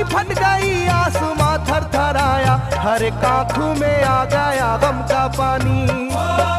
जवानी फट गई आसमां थरथराया, हर एक आंख में आ गया गम का पानी।